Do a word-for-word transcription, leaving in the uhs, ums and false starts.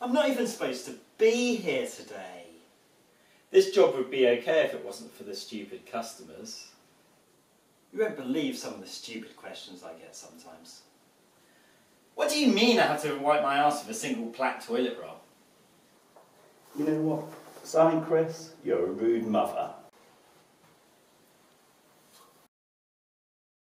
I'm not even supposed to be here today. This job would be okay if it wasn't for the stupid customers. You won't believe some of the stupid questions I get sometimes. What do you mean I have to wipe my ass with a single plaque toilet roll? You know what? Sorry, Chris, you're a rude mother.